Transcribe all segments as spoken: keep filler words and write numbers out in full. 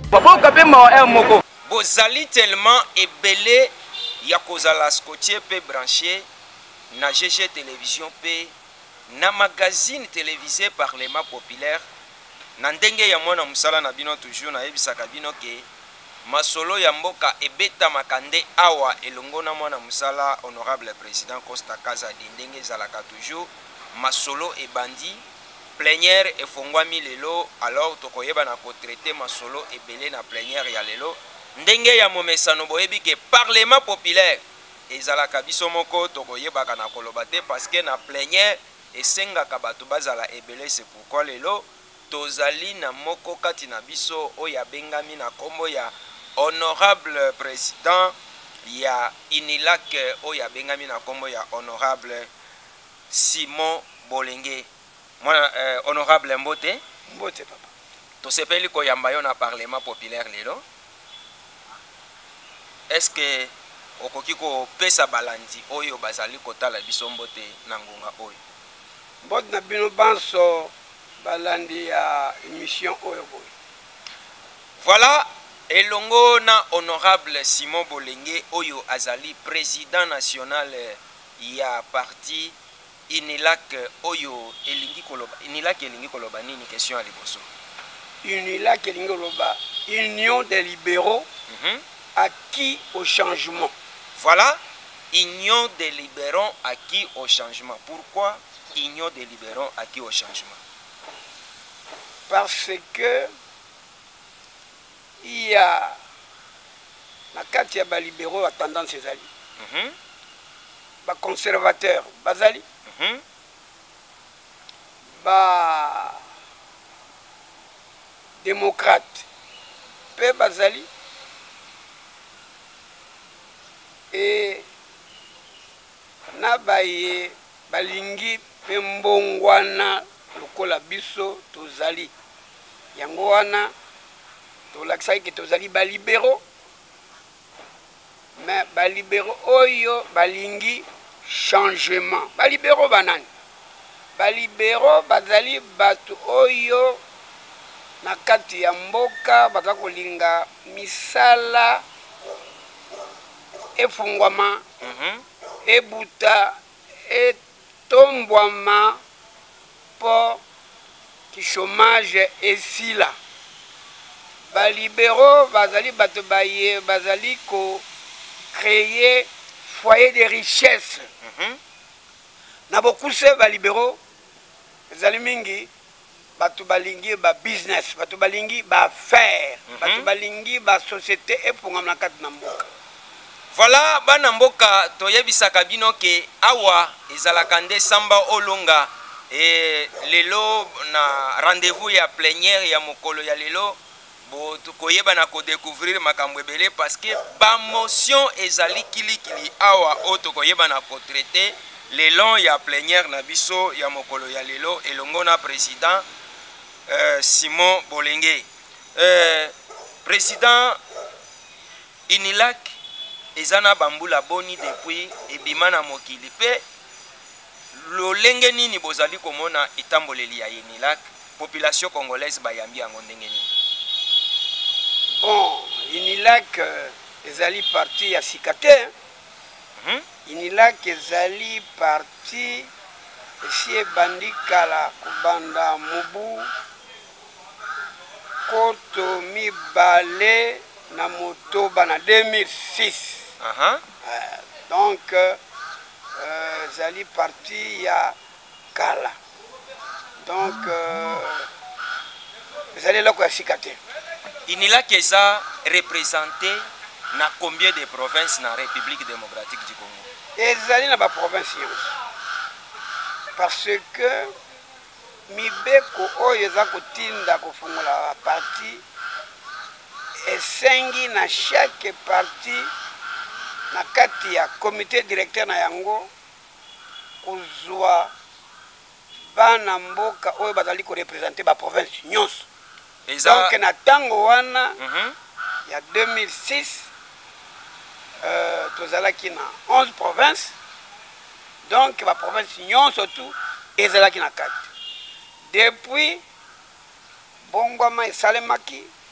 Bozali tellement ebele ya kozala scotché pe branché na G G télévision pe na magazine télévisé Parlement populaire na ndenge ya mwana musala na bino toujours na yebisaka bino ke masolo ya mboka ebeta makande awa elongo na mwana musala honorable président Costa Kazadi ndenge zalaka toujours masolo ebandi plénière efongwami lelo alors tokoyeba na ko traiter masolo ebele na plénière ya lelo ndenge ya momesano boyebi ke Parlement populaire ezalaka biso moko tokoyebaka na koloba te parce que na plénière esengaka bato bazala ebele. C'est pourquoi lelo tozali na moko kati na biso oya bengami na kombo ya honorable président ya Inilak oya bengami na kombo ya honorable Simon Bolenge. Moi euh, honorable Mbote Mbote papa tosepeli koyamba yo na Parlement populaire lelo. Est-ce que okoki ko pesa balandi oyo bazali kotala biso mbote na ngonga oyo? Mbote na bino banso balandi ya émission oyo boy. Voilà, elongo na honorable Simon Bolenge oyo azali président national ya parti Inilak oyo elingi koloba. Inilak elingi koloba nini question à liboso? Inilak elingi koloba Union des libéraux mm-hmm. acquis au changement. Voilà, Union des libéraux acquis au changement. Pourquoi Union des libéraux acquis au changement? Parce que il y a la carte ya ba libéraux à tendance ezali. Mhm. Ba conservateur bazali. Mhm. Ba démocrate pe bazali. Et na baye balingi pe mbongwana lokola biso tozali yango wana tolakisaki ke tozali balibéraux mais balibéraux oyo balingi changement. Balibéraux banani? Balibéraux bazali bato oyo na kati ya mboka baza kolinga misala efungwama mm-hmm. ebuta etombwama po ki chômage esila. Balibéraux bazali bato baye bazali ko créer foyer de richesse. Mm-hmm. Na beaucoup se balibéraux bazali mingi bato balingi ba business, bato balingi ba affaire, mm-hmm. bato balingi ba société efungwama na kati na mboka. Voilà, bana mboka toyebisaka bino ke awa ezalaka nde samba olonga e lelo na rendez-vous ya plénière ya mokolo ya lelo bo tokoyeba na ko découvrir makambo ebele parce que ba motion ezali kilikili awa o tokoyeba na ko traiter le long ya plénière na biso ya mokolo ya lelo elongo na président euh, Simon Bolenge. Euh, président Inilak ezana bambula boni depuis ebimana mokili pe lolenge nini bozali komona etamboleli ya Inilak population congolaise bayambi yango ndenge nini? Bon, Inilak euh, ezali parti ya sikate. Mm-hmm. Inilak ezali parti esi bandikala kubanda mubu koto mibale na motoba na deux mille six. Uh-huh. euh, donc euh, zali parti ya kala donc euh, zali loko ya sikate. Inilak eza représenté na combien de provinces na République démocratique du Congo? Ezali na ba province yose parce que mibeko oyo eza kotinda kofungola parti esengi na chaque parti na kati ya comité directeur na yango kozwa bana mboka oyo bazali ko représenter ba province nyonso. Donc na tango wana mm-hmm. ya deux mille six euh, tozalaki na onze provinces donc ba province nyonso tout ezalaki na kati. Depuis bongwama esalemaki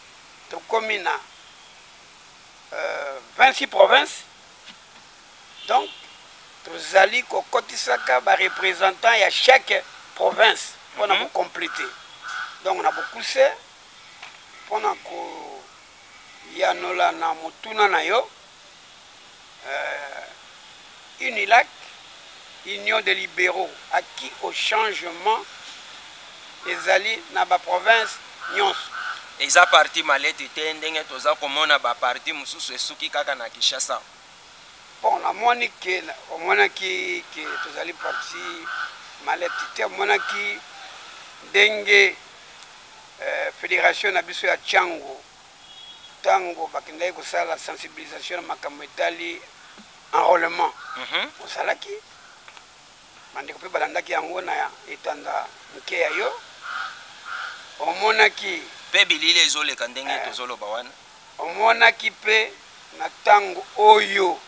tokomi na euh, vingt-six provinces. Donc tozali kokotisaka ba représentant ya chaque province pour mm-hmm. compléter. Donc on a beaucoup ça pour ko yanola na mutuna na yo euh, Unilac, Union des libéraux, acquis au changement des alliés dans la province Nyons. Et ça parti malette tendenge toza komona ba parti mususu esuki kaka na Kinshasa. Bon, la moni que au mona qui que tozali parti malette te mona qui dengue euh, fédération na biso ya Tchango. Tango bakendai ko sala sensibilisation makambo etali enrôlement. Mhm. Mm osalaki bandeko pe balandaki yango na etanda nke ya yo. Omonaki pe bilile ezoleka ndenge eh, tozoloba wana. Omonaki pe na tango oyo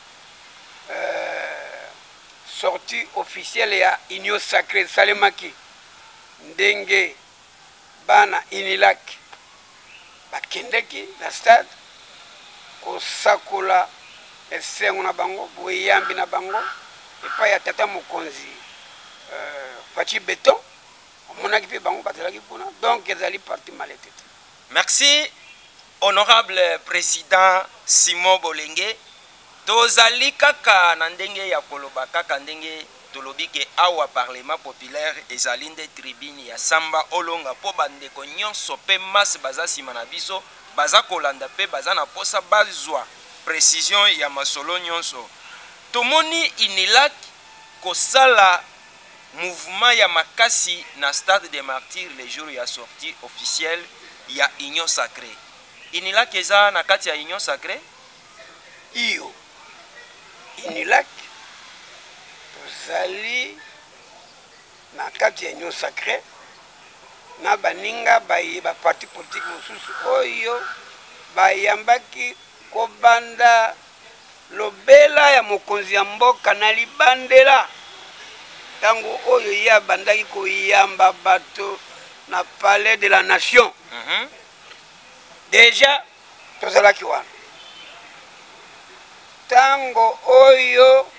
euh, sortie officielle ya Union Sacrée Salemaki ndenge bana Unilac bakendeki na stade kosakola esengo na bango boyambi na bango epa ya tata mokonzi euh, Fachi Beton omonaki pe bango batelaki kuna donc ezali parti malete. Merci honorable président Simon Bolenge. Tozali kaka na ndenge ya koloba kaka ndenge tolobi ke awa parlement populaire ezali nde tribune ya samba olonga po bandeko nyonso pe masse baza sima na biso baza kolanda pe baza na posa bazwa précision ya masolo nyonso. Tomoni Unilac kosala mouvement ya makasi na stade des martyrs les jours ya sortie officielle ya Union Sacrée. Unilac eza na kati ya Union Sacrée iyo Unilac tozali na kati ya Union Sacrée na baninga baye ba parti politique mosusu oyo bayambaki kobanda lobela ya mokonzi ya mboka na libandela tango oyo ya bandaki koyamba bato na palais de la nation. Mm-hmm. Déjà tozalaki wana tango oyo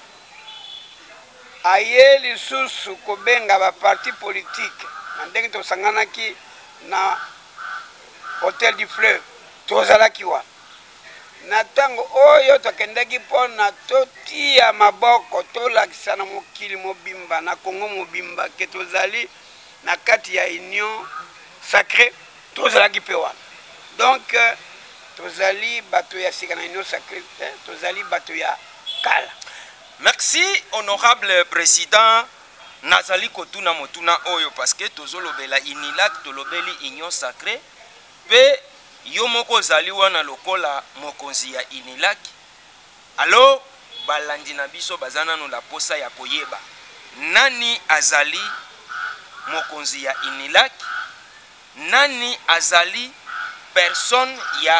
aye lisusu kobenga ba parti politique na ndenge tosanganaki na Hôtel du Fleuve tozalaki wana na tango oyo tokendaki mpona totia maboko tolakisa na mokili mobimba na Congo mobimba ke tozali na kati ya Union Sacrée tozalaki pe wana. Donc tozali bato ya sika na Union Sacrée eh, tozali bato ya kala. Merci honorable président. Nazali kotuna motuna oyo parce que tozolobela Unilac tolobeli Union Sacrée pe yo moko zali wana lokola mokonzi ya Unilac. Alors balandi na biso bazana no la posa ya koyeba nani azali mokonzi ya Unilac, nani azali personne ya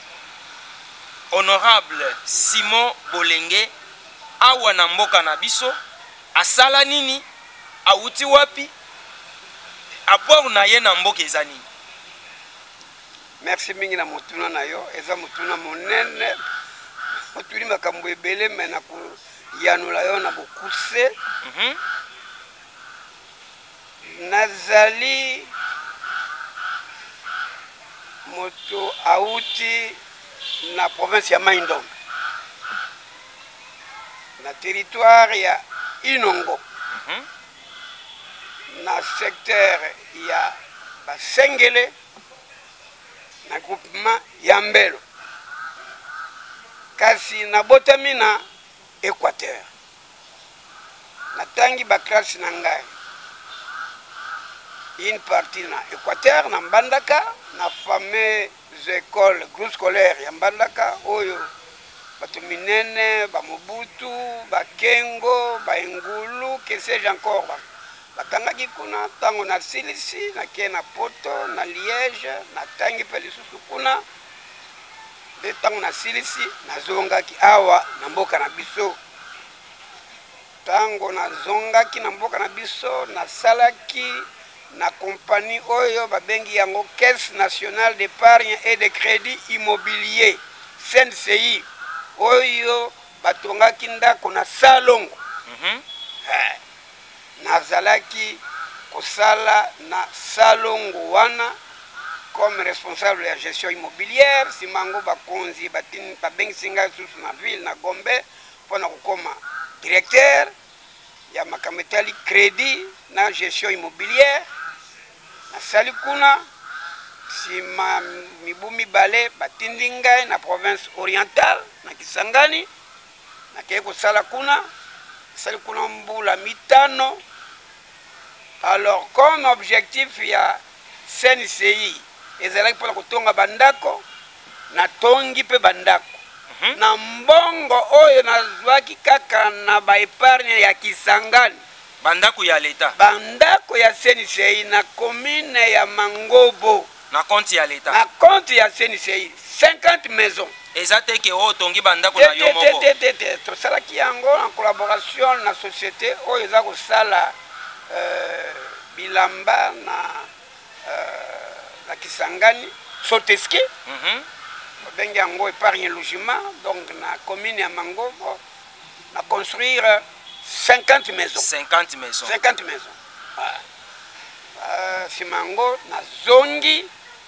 honorable Simon Bolenge awa na mboka na biso asala nini auti wapi apport na ye na mboka ezani. Merci mingi na motuna na yo eza motuna monene motuli makambo ebele me na koyanula yo na bokuse. Mm-hmm. Nazali moto auti na province ya Maindombe na territoire ya Inongo. Mm-hmm. Na secteur ya Basengele na groupement ya Mbelo kasi na botami na Équateur na tangi ba classe na ngai une partie na Équateur na Mbandaka na fameuse école groupe scolaire ya Mbandaka oyo bato minene ba Mobutu ba Kengo ba Engulu que sais-je encore ba batangaki kuna tango na silisi na ke na Poto na Liège na tangi pe lisusu kuna de tango na silisi na zongaki awa na mboka na biso tango na zongaki na mboka na biso na salaki na compagnie oyo babengi yango Caisse nationale d'épargne et de crédit immobilier C N C I oyo batongaki ndako na Salongo. Mhm. Eh, nazalaki kosala na Salongo wana comme responsable de la gestion immobilière. Simango bakonzi batini babengi ngai susu na ville na Gombe mpona kokoma directeur ya makambo etali crédit na gestion immobilière. Nasali kuna sima mibu mibale batindi ngai na province orientale na Kisangani nakei kosala kuna. Nasali kuna mbula mitano. Alors comme objectif ya C N C I ezalaki mpona kotonga bandako, natongi mpe bandako. Mm -hmm. Na mbongo oyo nazwaki kaka na baepargne ya Kisangani, bandako ya leta, bandako ya C N C I na commune ya Mangobo, na compte ya leta, na compte ya C N C I cinquante maisons. Eza te ke o tongi bandako na yo moko. Te te te tosalaki yango en collaboration na société oyo eza kosala euh, bilamba na euh, na Kisangani Soteski. Mhm. Mm babengi yango épargne logement. Donc na commune ya Mangobo na construire cinquante maisons. cinquante maisons. cinquante maisons. Ah. Uh, simango na zongi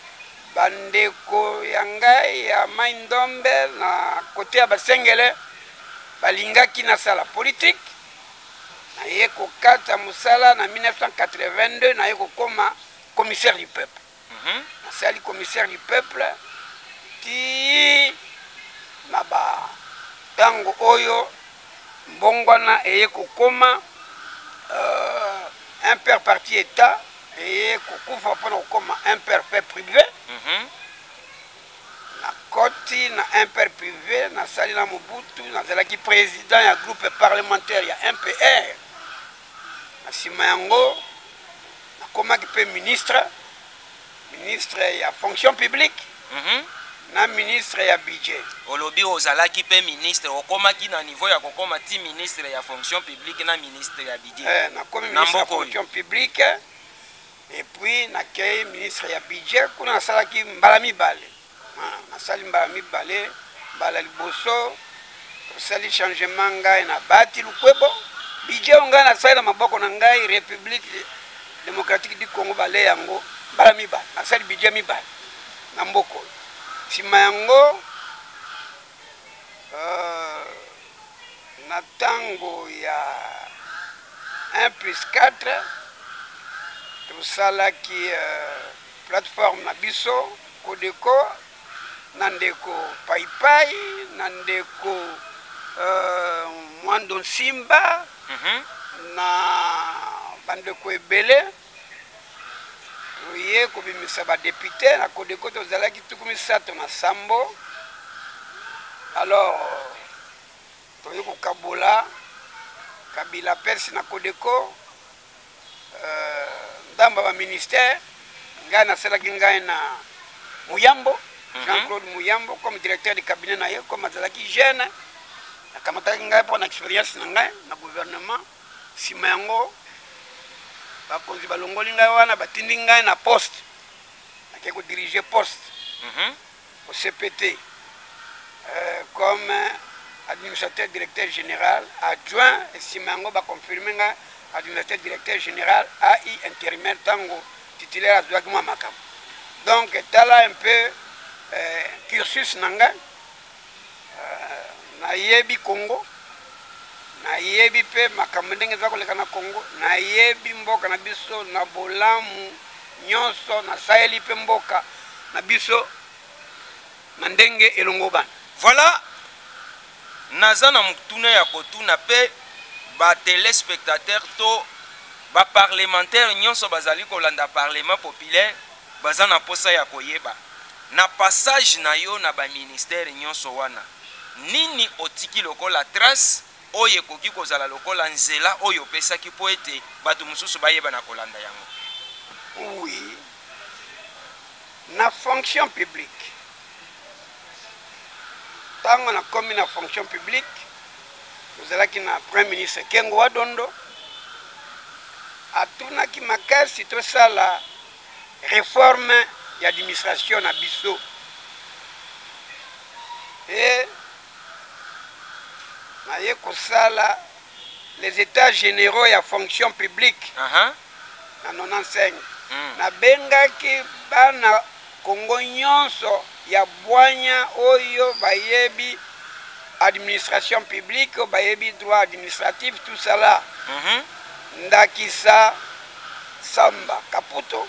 bandeko ya ngai ya Maindombe na kote ya Basengele balingaki na sala politique. Na ye kokata musala na mille neuf cent quatre-vingt-deux na ye kokoma commissaire du peuple. Mhm. Na sali commissaire du peuple ti na ba tango oyo mbongwana eye kokoma euh, un père parti état eye kokufa mpona kokoma un père fait privé. Mhm. Na koti na un père privé na sali na Mobutu nazalaki président ya groupe parlementaire ya M P R. Na sima yango nakomaki mpe ministre ministre ya fonction publique. Mhm. Na ministre ya budget. Olobi ozalaki pe ministre okomaki na niveau ya kokoma ti ministre ya fonction publique na ministre ya budget. Eh, na komi ministre ya fonction publique et puis na kei ministre ya budget kuna nasalaki mbala mibale. Ah, nasali mbala mibale mbala liboso tosali changement ngai na bati lukwebo budget ngai nasali na maboko na ngai République démocratique du Congo bale yango mbala mibale nasali budget mibale na mboko. Sima yango uh, na tango ya un plus quatre tosalaki uh, plateforme na biso Kodeko na ndeko Paipai na ndeko uh, Mwando Simba. Mm-hmm. Na bandeko ebele oye kobimisa badepute na Kodeko tozalaki tukumi sato na sambo. Alors toye kokabola Kabila Persi na Kodeko euh, ndamba ba ministère ngai nasalaki ngai na Muyambo. Mm-hmm. Jean-Claude Muyambo comme directeur du cabinet na ye comme azalaki jeune nakamataki ngai mpo na expérience na ngai na gouvernement. Sima yango bakonzi balongoli ngai wana batindi ngai na poste nakei kodirige poste. Mm-hmm. Au C P T euh, comme administrateur directeur général adjoint. Et sima yango baconfirme ngai administrateur directeur général A I intérimaire tango titulaire azwaki mwa makambo. Donc tala un peu euh, cursus na ngai euh, nayebi Congo nayebi pe makambo ndenge eza koleka na Congo nayebi mboka na biso na bolamu nyonso nasayeli pe mboka na biso na ndenge elongo bana. Voilà naza na mutuna ya kotuna pe ba téléspectateur to ba parlementaire nyonso bazali kolanda parlement populaire baza na posa ya koyeba na passage na yo na ba ministère nyonso wana nini otiki lokola trace oyo ekoki kozala lokola nzela oyo opesaki po ete bato mosusu bayeba na kolanda yango. Oui, na fonction publique tango na komi na fonction publique tozalaki na premier ministre Kengo Wadondo atunaki makasi tosala réforme ya administration na biso et naye kosala les états généraux ya fonction publique uh-huh. na quatre-vingt-quinze mm. nabengaki bana Kongo nyonso ya bwanya oyo bayebi administration publique bayebi droit administratif tout ça là mm-hmm. Ndakisa Samba Kaputo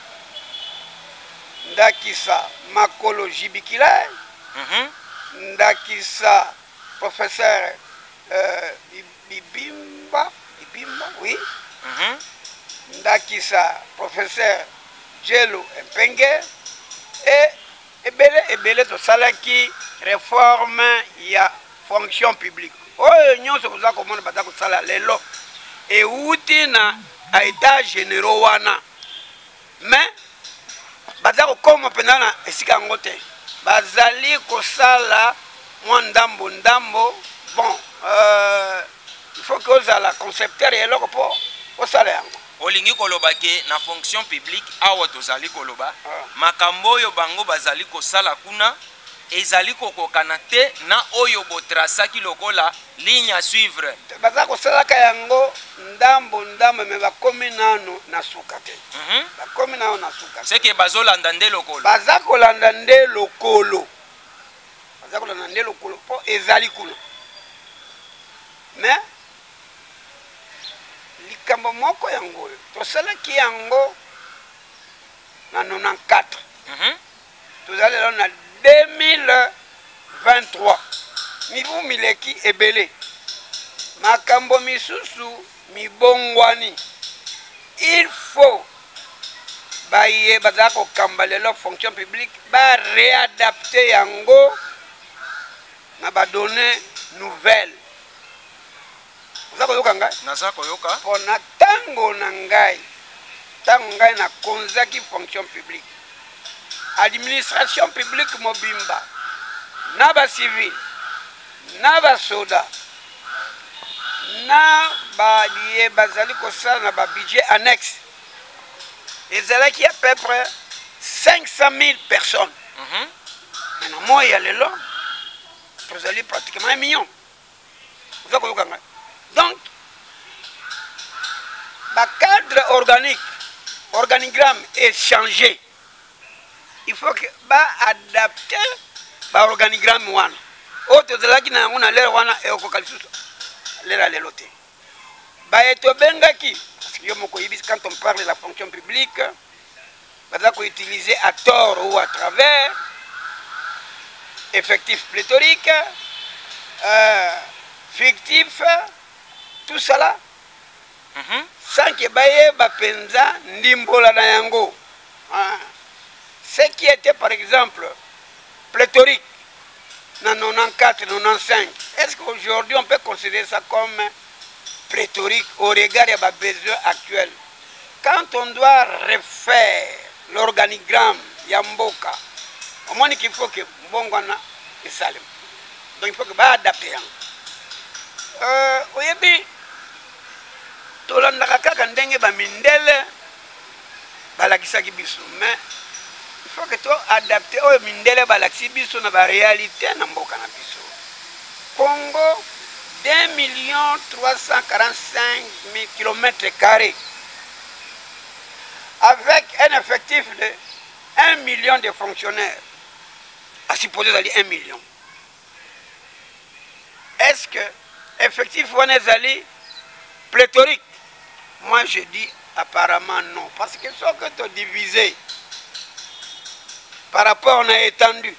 Ndakisa Makolo Jibikila mm-hmm. Ndakisa professeur euh, Bibimba Bibimba oui mm-hmm. Ndakisa professeur Jelo Mpenge et ebele ebele tosalaki réforme ya fonction publique oyo nyonso koza komona baza kosala lelo euti na état généraux wana mais baza kokoma mpenza na esika yango te bazali kosala mwa ndambo ndambo bon euh, il faut que ozala concepteur ya eloko mpo osala yango olingi koloba ke na fonction publique awa tozali koloba makambo oyo bango bazali kosala kuna ezali kokokana te na oyo botrasaki lokola ligne à suivre baza kosalaka yango ndambo ndambo me bakomi nano na suka te mm-hmm. bakomi nano na suka c'est que bazolanda nde lokolo baza kolanda nde lokolo baza kolanda nde lokolo mpo ezali kuna mais likambo moko yango oyo tosalaki yango na quatre-vingt-quatorze mm-hmm. tozali lelo na deux mille vingt-trois mibu mileki ebele makambo misusu mibongwani il faut baye bazala kokamba lelo fonction publique bareadapte yango na badonne nouvelle oza koyoka ngai naza koyoka mpo na ntango na ngai ntango ngai nakonzaki fonction publique administration publique mobimba na bacivile na basoda na balie bazali kosala na babudget annexe ezalaki à peu près cinq cent mille personnes mm-hmm. mais na moi ya lelo tozali pratiquement un million oza koyoka ngai donc bacadre organique organigramme est changé il faut que baadapte baorganigramme wana oyo tozalaki na yango na lere wana ekoka lisusu lera lelo te baye tobengaki parce que yo moko oyebi quand on parle de la fonction publique baza koutiliser à tort ou à travers effectif pléthorique euh, fictif tout cela mm-hmm. sans que bayeba penza ndimbola na yango ah. Ce qui était par exemple pléthorique dans quatre-vingt-quatorze quatre-vingt-quinze, est-ce qu'aujourd'hui on peut considérer ça comme pléthorique au regard des besoins actuels? Quand on doit refaire l'organigramme Yamboka, au moins il faut que Mbongwana et Salem. Donc il faut que va adapter. Euh, oyebi tolandaka kaka ndenge ba mindele balakisaki biso mais il faut que tu adaptes au mindele balakisi biso na ba réalité na mboka na biso. Congo deux millions trois cent quarante-cinq mille kilomètres carrés avec un effectif de un million de fonctionnaires. À supposer d'aller un million. Est-ce que effectif on est allé pléthorique? Moi je dis apparemment non. Parce que ce que tu as divisé par rapport on a étendu.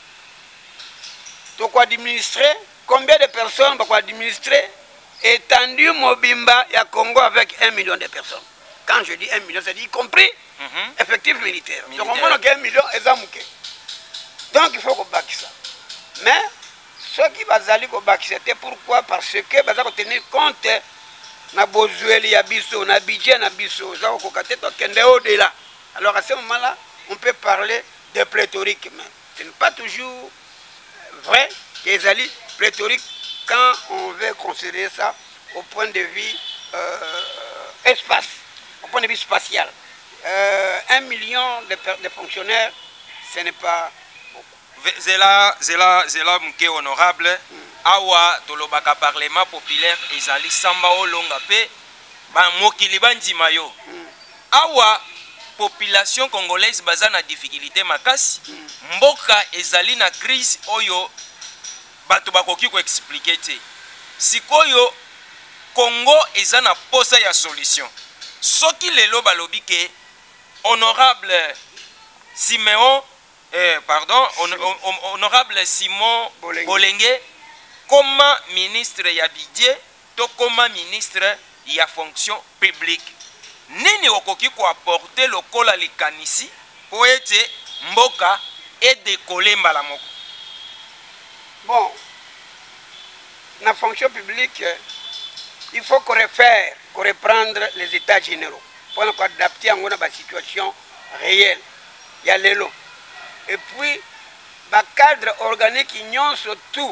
Tu as administré combien de personnes tu as administré étendu Mobimba et à Congo avec un million de personnes. Quand je dis un million, c'est-à-dire y compris mm-hmm. effectif militaire. militaire. Donc on a un million et ça mouké. Donc il faut qu'on back ça. Mais ce qui va aller au back, c'était pourquoi? Parce que va tenir compte na besoin ya biso, na budget na biso, ça ko kateta kende au-delà. Alors à ce moment-là, on peut parler de pléthorique, mais ce n'est pas toujours vrai qu'ils allaient pléthorique quand on veut considérer ça au point de vue euh, espace. au point de vue spatial. Euh, un million de, de fonctionnaires, ce n'est pas beaucoup. Zela, zela, zela mke honorable, mm. Awa tolobaka parlement populaire ezali samba olonga pe ba mokili bandima yo. Mm. Awa population congolaise baza na difficulté makasi, mm. Mboka ezali na crise oyo bato bakoki ko expliquer te. Sikoyo Congo eza na posa ya solution. Soki lelo balobi ke honorable Siméon eh, pardon, on, on, honorable Simon Bolenge, Bolenge comme ministre ya budget to comme ministre ya fonction publique. Nini okoki ko apporter lokola likanisi po ete mboka e décoller mbala moko? Bon, la fonction publique, il faut qu'on refaire, qu'on reprendre les états généraux pour nous adapter à la situation réelle. Il y a l'élo. Et puis, le cadre organique, il y a surtout,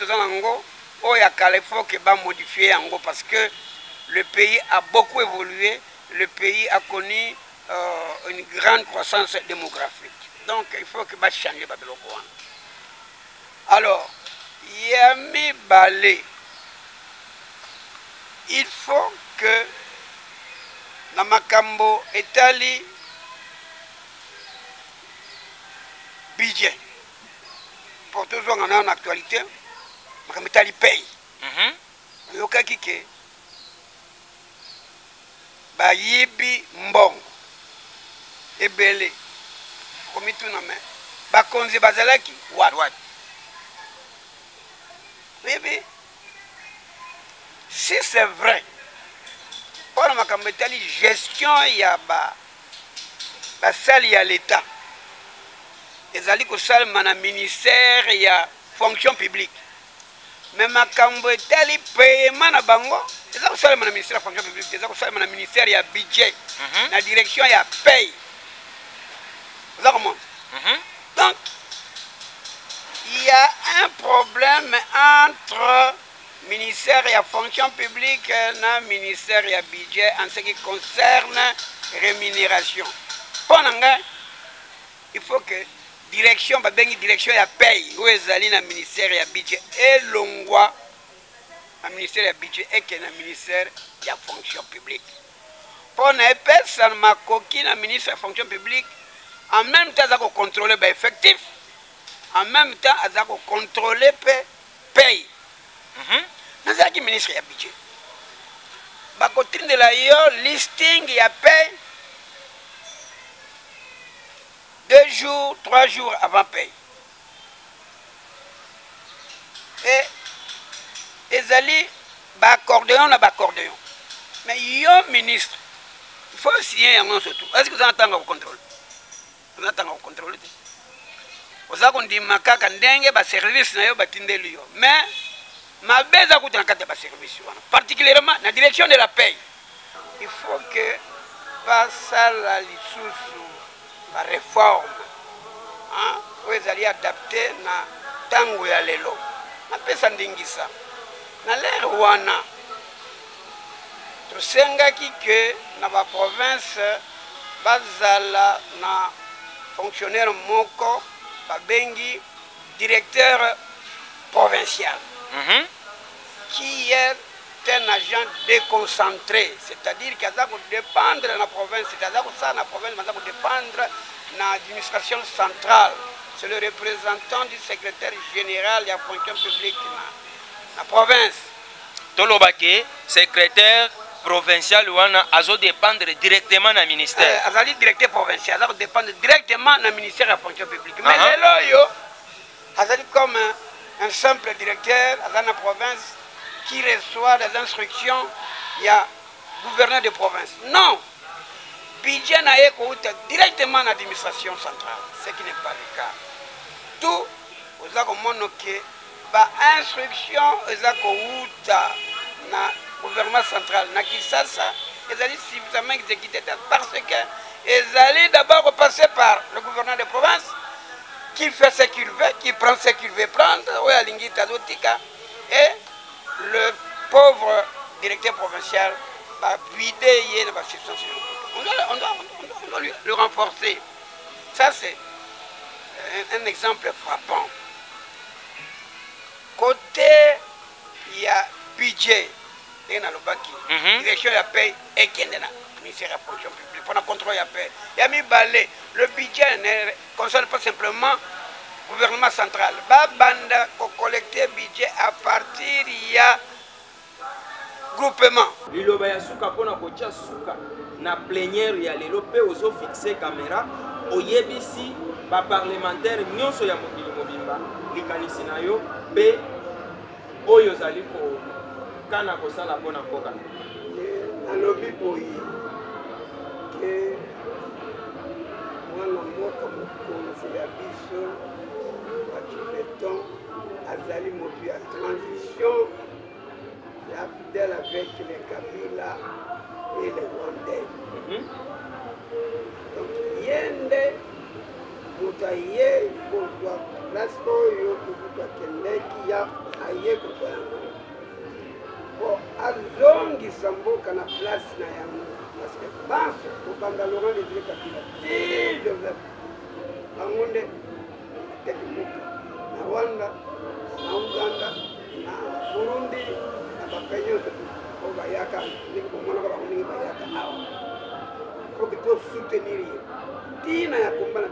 il faut qu'il modifier parce que le pays a beaucoup évolué, le pays a connu euh, une grande croissance démographique. Donc, il faut qu'il change. Alors, Yami Balé, il faut que Namakambo etali budget pour tous ceux qui en actualité, Makambo etali paye. Yoka kike bayibi mbongo ebele komitu na me bakonzi bazalaki wat wat. Oui, si c'est vrai, pour la gestion, il y a la salle, il y a l'État. Les alliés que salle, le ministère, il y a fonction publique. Mais ma cambetali paiement à Bango, c'est ça que le ministère de la fonction publique, c'est ça que le ministère, il y a budget. La direction, il y a paye. Vous avez compris? Donc, il y a un problème entre ministère et la fonction publique et le ministère et le budget en ce qui concerne la rémunération. Pendant il faut que direction, la direction la paye, où est le ministère et le budget, et l'ongwa, le ministère et le budget, et que le ministère et la fonction publique. Pour ne pas ça m'a coquille le ministère et la fonction publique, en même temps, ça va contrôler l'effectif. En même temps, il faut contrôler le pays. Nous avons le ministre du budget. La doctrine de la yo, listing, il y a paye deux jours, trois jours avant paye. Et les alliés, accordéon, on a accordéon. Mais yo, ministre, il faut signer un nom surtout. Est-ce que vous entendez le contrôle? Vous entendez le contrôle? Vous avez dit que ndenge ba service na yo batindeli yo mais mabeza kutana kati ba service wana particulièrement la direction de la paye il faut que passa la lisusu la réforme hein vous allez adapter na tango ya lelo na pesa ndingisa na lero wana tosenga ki que na ba province bazala na fonctionnaire moko Bengi, directeur provincial, mm-hmm. qui est un agent déconcentré, c'est-à-dire qu'il va dépendre de la province, c'est-à-dire que ça, la province va dépendre de l'administration centrale. C'est le représentant du secrétaire général de la fonction publique de la province. Tolobake, secrétaire provincial wana azo dépendre directement du ministère. Euh, azali directeur provincial, azo dépendre directement du ministère de la fonction publique. Mais uh-huh. Lelo yo, azali comme un, un simple directeur dans la province qui reçoit des instructions, il y a gouverneur de province. Non, budget na eko directement dans l'administration centrale, ce qui n'est pas le cas. Tout, vous avez montré ba instruction, vous avez na gouvernement central na Kinshasa, ils allaient suffisamment exécuter parce que ils allaient d'abord repasser par le gouverneur de province qui fait ce qu'il veut, qui prend ce qu'il veut prendre, et le pauvre directeur provincial va vider la substance. on doit, on doit, on doit, on doit le, le renforcer. Ça, c'est un, un exemple frappant. Côté, il y a budget. Il y a la direction de paye et qui est le ministère de la fonction publique. Pour le contrôle de la paye. Il y a mis balai. Le budget ne concerne pas simplement le gouvernement central. Babanda collecter budget à partir il y a groupement. Liloba ya suka pona kocha suka na plénière ya lelo pe ozo fixer caméra oyebisi ba parlementaire nyonso ya mokili mobimba likanisi na yo pe oyo zali ko kana ko sala pona mboka alobi boyi ke mwana mboka mokonzi ya biso bakimeton azali motu ya transition ya fidèle avec les Kabila et les Rwandais. Mm-hmm. Donc, yende, moutaye, pour toi, place oyo, pour toi, kendeki ya, aye, pour toi. Bon, azongi samboka na place na yango. Parce que pense au Bandalora de Dieu Kabila. Si Joseph, bangonde, tekimuka, na Rwanda, na Uganda, na Burundi, il faut que tu soutenir. Tina ya combat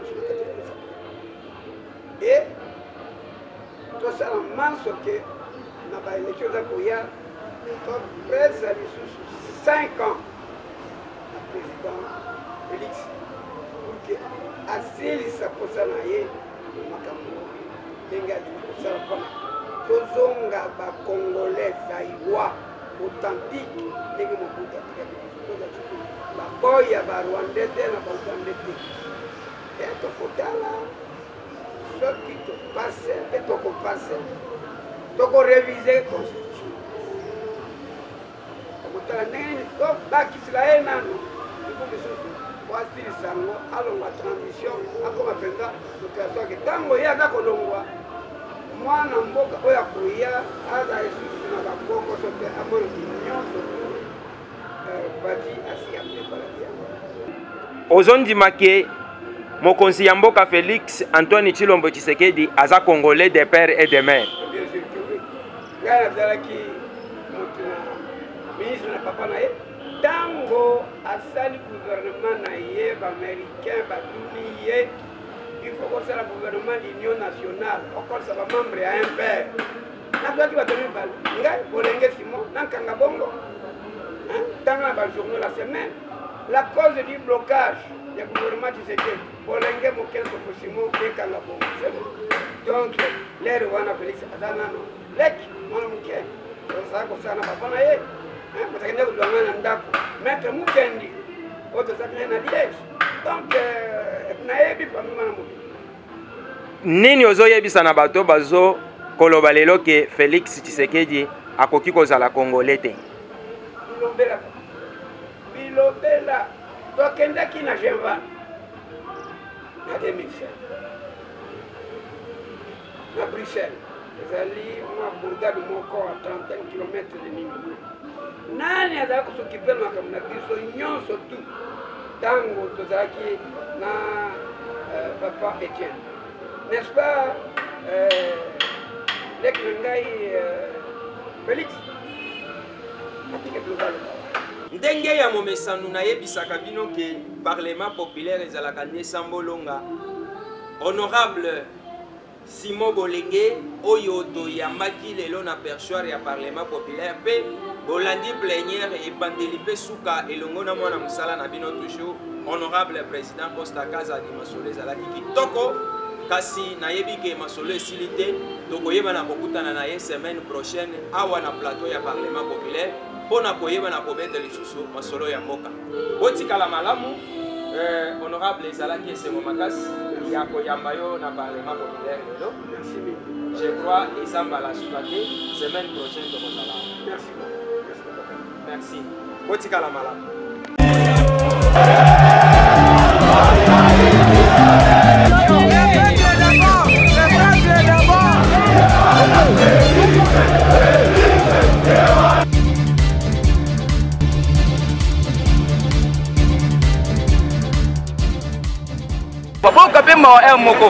et tout ça en mars que na ba élection za koya to presse sous cinq ans le président Félix pour que asili sa posa na ye makambo dengali ko sala pona tozonga ba congolais zaïwa authentique ndenge mobutu atikaki baboya ba rwandais te na ba ugandais te e tokotala soki topase mpe tokopase tokorevise constitution tokotala ndenge tobakisela ye nano iko lisusu oasilisa yango alongwa transition akoma mpenza moto asoki ntango ye aza kolongwa mwana mboka oyo akoya aza esusu na bakoko soki amonaki nyonso bati asika mpebalaki yango ozondima ke mokonzi ya mboka Félix Antoine Tshilombo Tshisekedi aza congolais de père et de mère. Bien sûr que oui. Ngai nazalaki moto na ministre na papa na ye ntango asali gouvernement na ye baaméricain batuni ye il faut que le gouvernement de l'Union nationale, encore ça va membre à un père. N'a pas dit que tu vas me dire, Bolenge Simon, n'a qu'un gabongo. Dans la journée la semaine, la cause du blocage du gouvernement du Séquet, Bolenge Mokel Simon, et qu'un gabongo. Donc, l'air où on a Félix Adanano, l'ec, mon Mokel, ça, ça n'a pas fait. Parce que nous devons un d'accord. Maître Moukendi, autre sacré na Liège. Donc, nini ozoyebisa na bato bazo koloba lelo ke Félix Tshisekedi akoki kozala congolais te bilobela bilobela tokendaki na Genva na deux mille sept na Bruxelles ezali mwa bourgade moko a trente et un kilomètres de Nini nani azala kosokipe na makambo na biso nyonso tu tango tozalaki na euh, papa Etienne, n'est-ce pas euh, l'Eknangai euh, Félix ndenge ya momesano nayebisaka bino ke parlement populaire ezalaka nde sambolonga honorable Simon Bolenge oyo toyambaki lelo na perchoir ya parlement populaire pe bolandi plénière ebandeli pe suka elongo na mwana musala na bino toujours honorable président Costa Kaza di Masolo ezalaki kitoko kasi nayebi ke Masolo esili te tokoyeba na kokutana na ye semaine prochaine awa na plateau ya parlement populaire pona koyeba na kobeta lisusu Masolo ya mboka botikala malamu euh, honorable ezalaki esemo makasi ya koyamba yo na parlement populaire lelo je crois ezamba la suka te semaine prochaine tokozala merci merci botikala malamu. Papa Kapemba wa moko